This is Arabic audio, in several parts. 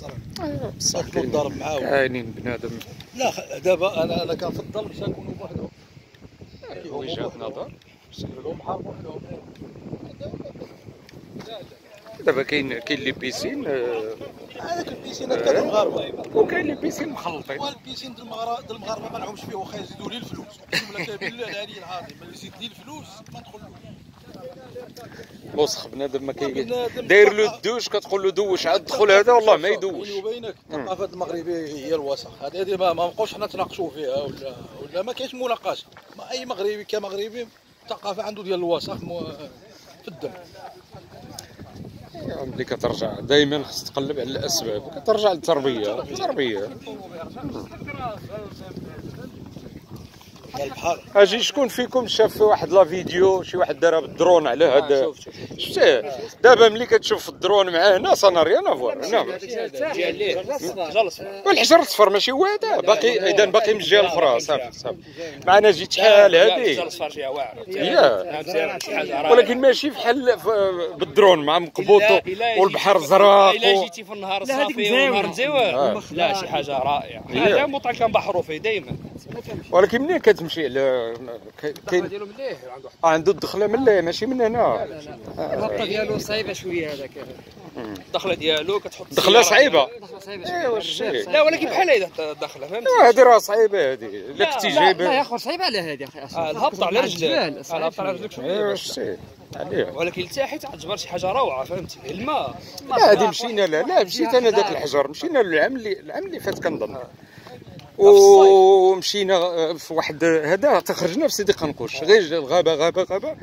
بصح نضرب معاهم كاينين بنادم. لا دابا انا كنفضل باش نكونوا بوحدهم. وجهة نظر. لهم حار بوحدهم. دابا كاين لي بيسين هذاك البيسينات كاع المغاربه، وكاين لي بيسين مخلطين. والبيسين ديال المغاربه ما لهمش فيه، واخا يزيدوا لي الفلوس، اقسم لك بالله العلي العظيم اللي يزيد لي الفلوس ما ندخلوش. الوسخ بنادم ما كاين داير له الدوش كتقول له دوش عاد دخل هذا والله ما يدوش. بيني وبينك الثقافه المغربيه هي الوسخ، هذه ما نبقاوش حنا نتناقشوا فيها ولا ما كاينش مناقشه. ما اي مغربي كمغربي الثقافه عنده ديال الوسخ في الدم. ملي كترجع دائما خص تقلب على الاسباب، كترجع للتربيه. البحر اجي شكون فيكم شاف واحد لا فيديو شي واحد دارها بالدرون على هذا؟ شفتيه دابا ملي كتشوف الدرون مع هنا صنا ريان افوار هنا والحجر الصفر ماشي هو هذا باقي، اذا باقي من الجهه الاخرى. صافي معنا جيت شحال هذه، ولكن ماشي بحال بالدرون مع مقبوط والبحر زرق. الا جيتي في النهار الصافي والنهار مزيوان لا شي حاجه رائعه. حاجه مطعم كنبحروا فيه دائما، ولكن منين كتمشي على كاين ديالو مليح عنده الدخله من لا ماشي من هنا. الخطه ديالو صعيبه شويه هذاك الدخله ديالو كتحط دخله صعيبه. ايوا لا ولكن بحال هذا الدخله فهمتي. هذه راه صعيبه هذه الا كنتي جايب. لا يا اخو صعيبه على هذه اخي. الهبط على رجلك، الهبط على رجلك ايوا شويه عليه، ولكن لتحت غتجبر شي حاجه روعه فهمتي. الماء لا هذه مشينا لا مشيت انا ذاك الحجر مشينا العام اللي فات كنظن، ومشينا في واحد هذا تخرجنا في سيدي قنقوش غير غابه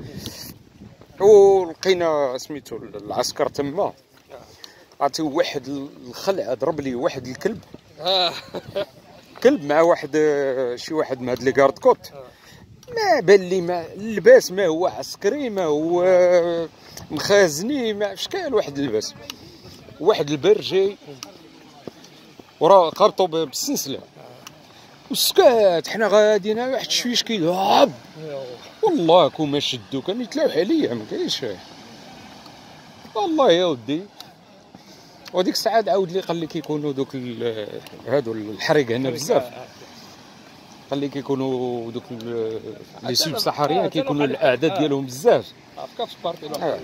ولقينا سميتو العسكر تما عطيو واحد الخلع ضرب لي واحد الكلب كلب مع واحد شي واحد من هاد لي كارد كوت. ما بان لي ما اللباس ما هو عسكري ما هو مخازني ما شكال واحد اللباس واحد البر جاي وراه قابطو بالسلسله وسكات. حنا غاديين واحد الشويش كيلعب والله كون ما شدو كان يتلاوح عليا ما كاينش والله يا ودي. وديك الساعه عاود لي قال لي كيكونوا دوك هادو الحريق هنا بزاف، قال لي كيكونوا دوك لي سوب سحاريين كيكونوا الاعداد ديالهم بزاف في سبارتي.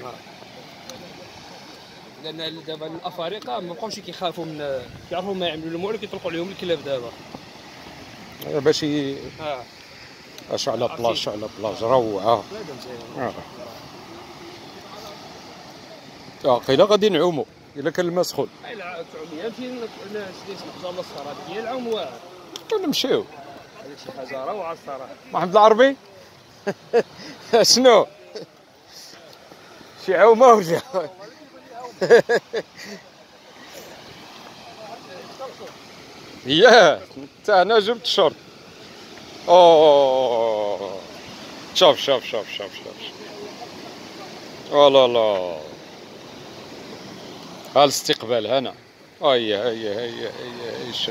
لان دابا الافارقه ما بقاوش كيخافوا من كيعرفوا ما يعملوا لهم والو كيطلقوا عليهم الكلاب دابا باش اش على بلاج روعه. قيلا غادي نعوموا الا كان الماء سخون. لا تعومي امشي نشري الحجر الصفراء هذيك هي العوم واعر نمشيو. هذيك شي حاجه روعه الصراحه. محمد العربي شنو شي عومه ولا ياه تا انا جبت الشرط. اوه شوف والله لا الاستقبال هنا. هيا شوف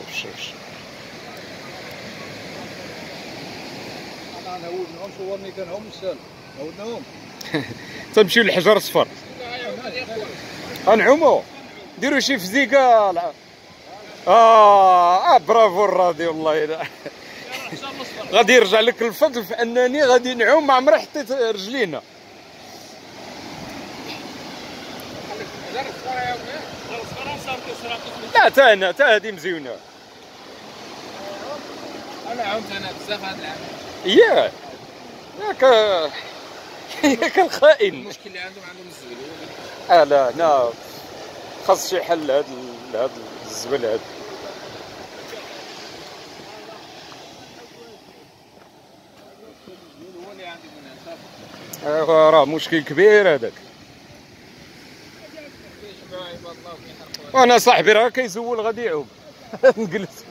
انا نعودناهم صورني كانهم السال نعودناهم تمشيو للحجر الصفر غنعومو ديروا شي فزيكه. برافو الراضي والله غادي يرجع لك الفضل في انني غادي نعوم ما عمري حطيت رجلينا. لا تا انا تا هادي مزيونه. انا عمت انا بزاف هذا العام. ياك الخائن. المشكل اللي عندهم الزبل. لا هنا خاص شي حل هاد الزبل هاد. راه مشكل كبير هذاك. وانا صاحبي راه كيزول غادي يعوم نجلس.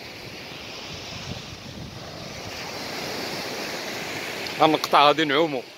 غنقطع غادي نعومو.